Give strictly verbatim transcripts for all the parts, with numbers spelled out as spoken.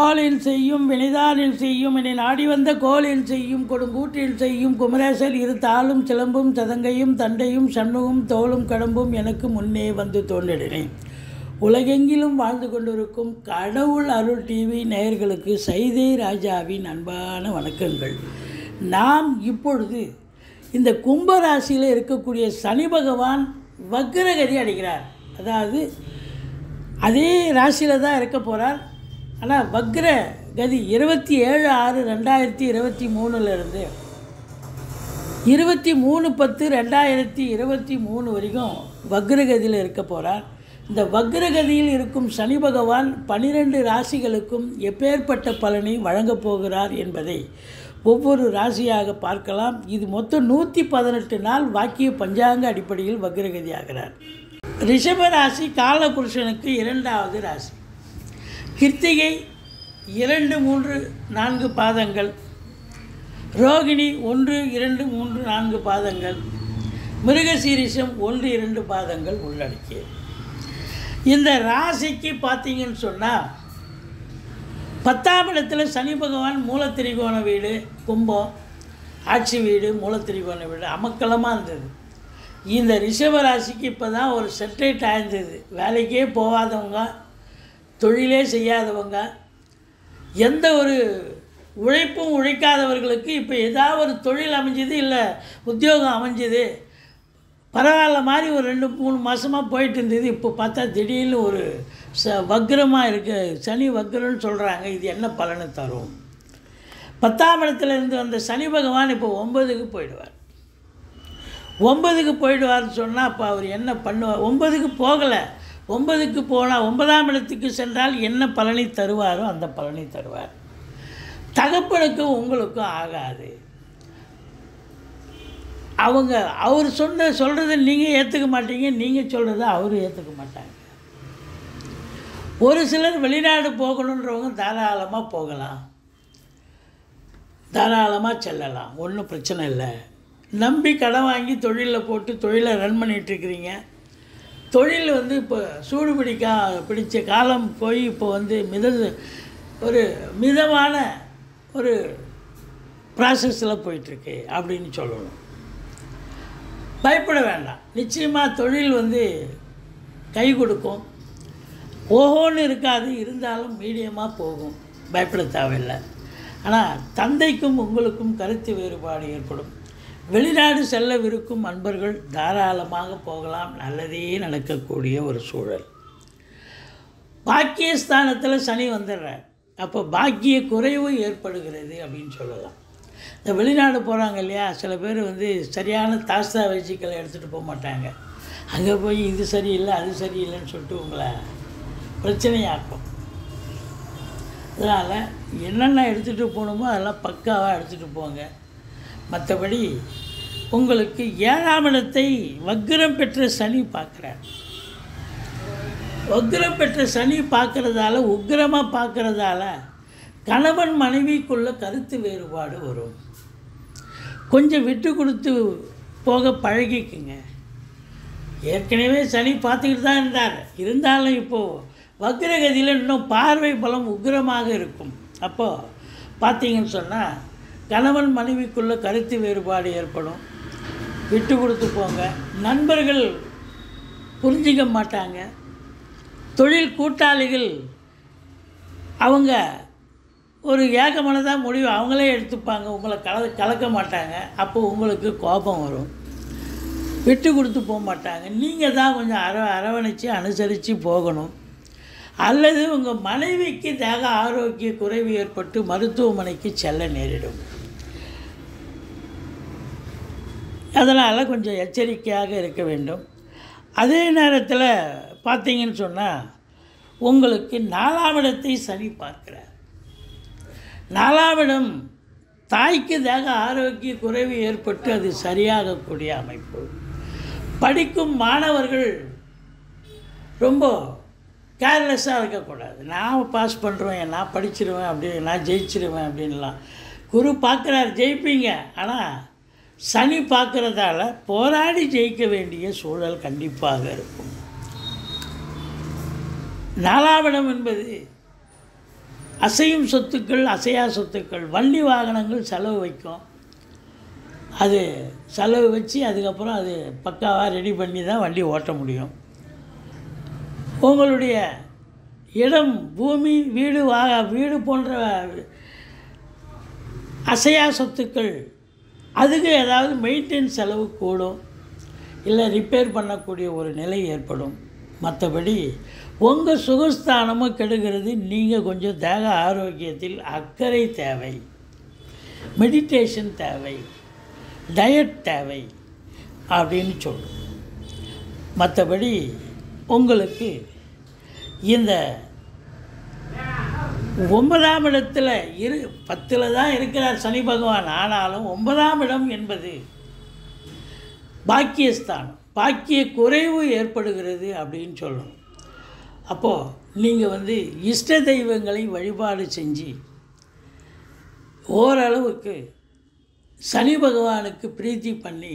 வாளில் செய்யும் வினைதானில் செய்யும் என்னை நாடி வந்த கோலில் செய்யும் கொடுங்கூற்றில் செய்யும் குமரேசர் இரு தாளும் சிலம்பும் சதங்கையும் தண்டையும் சண்முகம் தோளும் கடம்பும் எனக்கு முன்னே வந்து தோன்றினேன். உலகெங்கிலும் வாழ்ந்து கொண்டிருக்கும் கடவுள் அருள் டிவி நேயர்களுக்கு சைதை ராஜாவின் அன்பான வணக்கங்கள். நாம் இப்பொழுது இந்த கும்பராசியில் இருக்கக்கூடிய சனி பகவான் வக்ரகதி அடைகிறார். அதாவது அதே ராசியில் தான் இருக்க போகிறார். ஆனால் வக்ர கதி இருபத்தி ஏழு ஆறு ரெண்டாயிரத்தி இருபத்தி மூணுலேருந்து இருபத்தி மூணு பத்து ரெண்டாயிரத்தி இருபத்தி மூணு வரைக்கும் வக்ரகதியில் இருக்க போகிறார். இந்த வக்ரகதியில் இருக்கும் சனி பகவான் பன்னிரெண்டு ராசிகளுக்கும் எப்பேற்பட்ட பலனை வழங்கப் போகிறார் என்பதை ஒவ்வொரு ராசியாக பார்க்கலாம். இது மொத்தம் நூற்றி பதினெட்டு நாள் வாக்கிய பஞ்சாங்க அடிப்படையில் வக்ரகதி ஆகிறார். ரிஷப ராசி காலபுருஷனுக்கு இரண்டாவது ராசி. கிருத்திகை இரண்டு மூன்று நான்கு பாதங்கள், ரோகிணி ஒன்று இரண்டு மூன்று நான்கு பாதங்கள், மிருகசீரிஷம் ஒன்று இரண்டு பாதங்கள் உள்ளடக்கிய இந்த ராசிக்கு பார்த்தீங்கன்னு சொன்னால் பத்தாம் இடத்துல சனி பகவான் மூலத்திரிகோண வீடு கும்பம், ஆட்சி வீடு மூலத்திரிகோண வீடு அமக்கலமாக இருந்தது. இந்த ரிஷப ராசிக்கு இப்போ தான் ஒரு செட்ரேட் ஆயிருந்தது. வேலைக்கே போகாதவங்க, தொழிலே செய்யாதவங்க, எந்த ஒரு உழைப்பும் உழைக்காதவர்களுக்கு இப்போ ஏதாவது ஒரு தொழில் அமைஞ்சுது, இல்லை உத்தியோகம் அமைஞ்சுது, பரவாயில்ல மாதிரி ஒரு ரெண்டு மூணு மாதமாக போயிட்டு இருந்தது. இப்போ பார்த்தா திடீர்னு ஒரு ச வக்ரமாக இருக்குது, சனி வக்ரன்னு சொல்கிறாங்க. இது என்ன பலனை தரும்? பத்தாம் இடத்துல இருந்து வந்த சனி பகவான் இப்போ ஒன்பதுக்கு போயிடுவார். ஒன்பதுக்கு போயிடுவார்னு சொன்னால் அப்போ அவர் என்ன பண்ணுவார்? ஒன்பதுக்கு போகலை, ஒன்பதுக்கு போனால் ஒன்பதாம் இடத்துக்கு சென்றால் என்ன பலனை தருவாரோ அந்த பலனை தருவார். தகப்பனுக்கும் உங்களுக்கும் ஆகாது. அவங்க அவர் சொன்ன சொல்கிறத நீங்கள் ஏற்றுக்க மாட்டீங்க, நீங்கள் சொல்கிறத அவர் ஏற்றுக்க மாட்டாங்க. ஒரு சிலர் வெளிநாடு போகணுன்றவங்க தாராளமாக போகலாம், தாராளமாக செல்லலாம், ஒன்றும் பிரச்சனை இல்லை. நம்பி கடன் வாங்கி தொழிலில் போட்டு தொழிலை ரன் பண்ணிகிட்ருக்கிறீங்க. தொழில் வந்து இப்போ சூடு பிடிக்கா பிடித்த காலம் போய் இப்போ வந்து மித ஒரு மிதமான ஒரு ப்ராசஸில் போயிட்டுருக்கு அப்படின்னு சொல்லணும். பயப்பட வேண்டாம். நிச்சயமாக தொழில் வந்து கை கொடுக்கும். ஓஹோன்னு இருக்காது, இருந்தாலும் மீடியமாக போகும், பயப்பட தேவையில்லை. ஆனால் தந்தைக்கும் உங்களுக்கும் கருத்து வேறுபாடு ஏற்படும். வெளிநாடு செல்லவிருக்கும் அன்பர்கள் தாராளமாக போகலாம், நல்லதே நடக்கக்கூடிய ஒரு சூழல். பாக்கியஸ்தானத்தில் சனி வந்துடுறார். அப்போ பாக்கிய குறைவு ஏற்படுகிறது அப்படின்னு சொல்லலாம். இந்த வெளிநாடு போகிறாங்க இல்லையா, சில பேர் வந்து சரியான தாஸ்தா வச்சிக்களை எடுத்துகிட்டு போக மாட்டாங்க. அங்கே போய் இது சரியில்லை அது சரியில்லைன்னு சொல்லிட்டு உங்களை பிரச்சனையாக்கும். அதனால் என்னென்ன எடுத்துகிட்டு போகணுமோ அதெல்லாம் பக்காவாக எடுத்துகிட்டு போங்க. மற்றபடி உங்களுக்கு ஏழாம் இடத்தை வக்ரம் பெற்ற சனி பார்க்குறார். வக்ரம் பெற்ற சனி பார்க்குறதால, உக்கிரமாக பார்க்குறதால கணவன் மனைவிக்குள்ள கருத்து வேறுபாடு வரும். கொஞ்சம் விட்டு கொடுத்து போக பழகிக்குங்க. ஏற்கனவே சனி பார்த்துக்கிட்டு தான் இருந்தார், இருந்தாலும் இப்போது வக்ரகதியில் இன்னும் பார்வை பலம் உக்கிரமாக இருக்கும். அப்போது பார்த்தீங்கன்னு சொன்னால் கணவன் மனைவிக்குள்ள கருத்து வேறுபாடு ஏற்படும். விட்டு கொடுத்து போங்க. நண்பர்கள் புரிஞ்சிக்க மாட்டாங்க. தொழில் கூட்டாளிகள் அவங்க ஒரு ஏகமனதாக முடிவு அவங்களே எடுத்துப்பாங்க, உங்களை கல கலக்க மாட்டாங்க. அப்போ உங்களுக்கு கோபம் வரும், விட்டு கொடுத்து போக மாட்டாங்க. நீங்கள் தான் கொஞ்சம் அர அரவணைச்சு அனுசரித்து போகணும். அல்லது உங்கள் மனைவிக்கு தேக ஆரோக்கிய குறைவு ஏற்பட்டு மருத்துவமனைக்கு செல்ல நேரிடும். அதனால் கொஞ்சம் எச்சரிக்கையாக இருக்க வேண்டும். அதே நேரத்தில் பார்த்தீங்கன்னு சொன்னால் உங்களுக்கு நாலாம் இடத்தை சனி பார்க்கிறார். நாலாம் இடம் தாய்க்கு தேக ஆரோக்கிய குறைவு ஏற்பட்டு அது சரியாகக்கூடிய அமைப்பு. படிக்கும் மாணவர்கள் ரொம்ப கேர்லெஸ்ஸாக இருக்கக்கூடாது. நான் பாஸ் பண்ணுறேன், நான் படிச்சிருவேன், அப்படி நான் ஜெயிச்சிருவேன் அப்படின்லாம். குரு பார்க்குறார், ஜெயிப்பீங்க. ஆனால் சனி பார்க்குறதால போராடி ஜெயிக்க வேண்டிய சூழல் கண்டிப்பாக இருக்கும். நாலாம் இடம் என்பது அசையும் சொத்துக்கள், அசையா சொத்துக்கள், வண்டி வாகனங்கள் செலவு வைக்கும். அது செலவு வச்சு அதுக்கப்புறம் அது பக்காவாக ரெடி பண்ணி தான் வண்டி ஓட்ட முடியும். உங்களுடைய இடம், பூமி, வீடு, வா வீடு போன்ற அசையா சொத்துக்கள், அதுக்கு ஏதாவது மெயின்டெனன்ஸ் செலவு கூடும், இல்லை ரிப்பேர் பண்ணக்கூடிய ஒரு நிலை ஏற்படும். மற்றபடி உங்கள் சுகஸ்தானமும் கெடுகிறது. நீங்கள் கொஞ்சம் தேக ஆரோக்கியத்தில் அக்கறை தேவை, மெடிடேஷன் தேவை, டயட் தேவை அப்படின்னு சொல்லும். மற்றபடி உங்களுக்கு இந்த ஒன்பதாம் இடத்துல இரு பத்தில் தான் இருக்கிறார் சனி பகவான். ஆனாலும் ஒன்பதாம் இடம் என்பது பாக்கியஸ்தானம், பாக்கிய குறைவு ஏற்படுகிறது அப்படின்னு சொல்லணும். அப்போது நீங்கள் வந்து இஷ்ட தெய்வங்களை வழிபாடு செஞ்சு ஓரளவுக்கு சனி பகவானுக்கு பிரீத்தி பண்ணி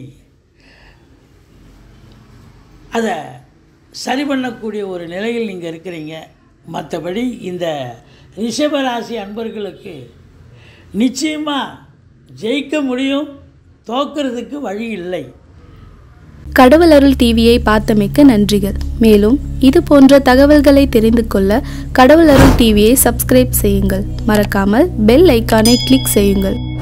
அதை சரி பண்ணக்கூடிய ஒரு நிலையில் நீங்கள் இருக்கிறீங்க. மற்றபடி இந்த ரிஷபராசி அன்பர்களுக்கு நிச்சயமாக ஜெயிக்க முடியும், தோக்கிறதுக்கு வழி இல்லை. கடவுள் அருள் டிவியை பார்த்தமைக்கு நன்றிகள். மேலும் இது போன்ற தகவல்களை தெரிந்து கொள்ள கடவுள் அருள் டிவியை சப்ஸ்கிரைப் செய்யுங்கள். மறக்காமல் பெல் ஐக்கானை கிளிக் செய்யுங்கள்.